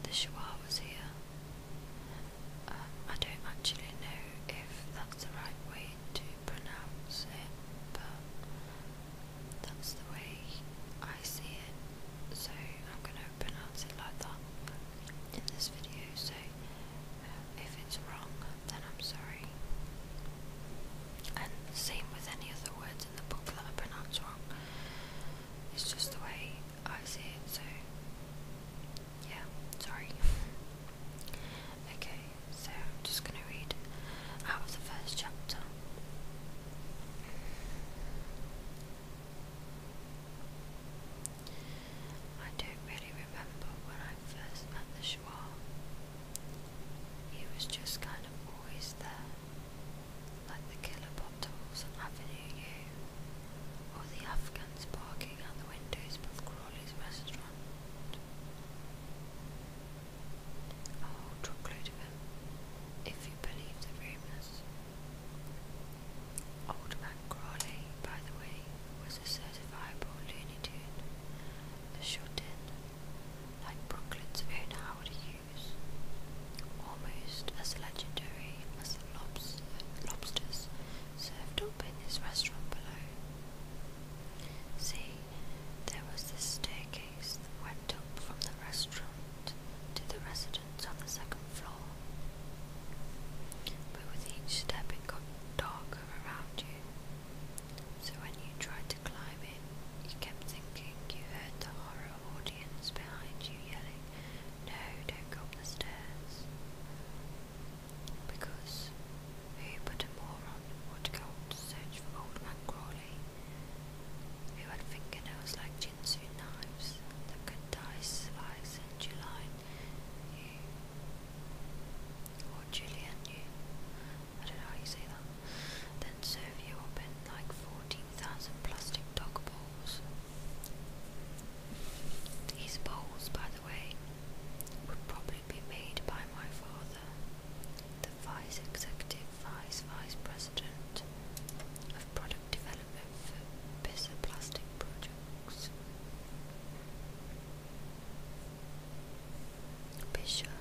the chihuahuas here. I don't actually know if that's the right way to pronounce it, but that's the way I see it, so I'm going to pronounce it like that in this video. So if it's wrong, then I'm sorry. And same with any other words in the book that I pronounce wrong. It's just the way I see it, so yeah, sorry. Okay, so I'm just going to read out of the first chapter. I don't really remember when I first met the Schwa. He was just kind of always there, like the killer bottles on Avenue U, or the Afghans barking out the windows of Crawley's restaurant. A whole truckload of him, if you believe the rumours. Old Man Crawley, by the way, was a certifiable Looney Tune, a shut-in, like Brooklyn's own Howard Hughes, almost as legendary as the lobsters served up in his restaurant below. See, there was this staircase that went up from the restaurant to the residence on the second floor, but with each step it got darker around you, so when you tried to climb it, you kept thinking you heard the horror audience behind you yelling, "No, don't go up the stairs," because who but a moron would go to search for Old Man Crawley, who had fingernails like Jinsu knives that could slice and Julian you, or Julian you, I don't know how you say that, then serve you up in like 14,000 plastic dog bowls. These bowls, by the way, would probably be made by my father, the vice president of product development for Bissa Plastic Projects. Bishop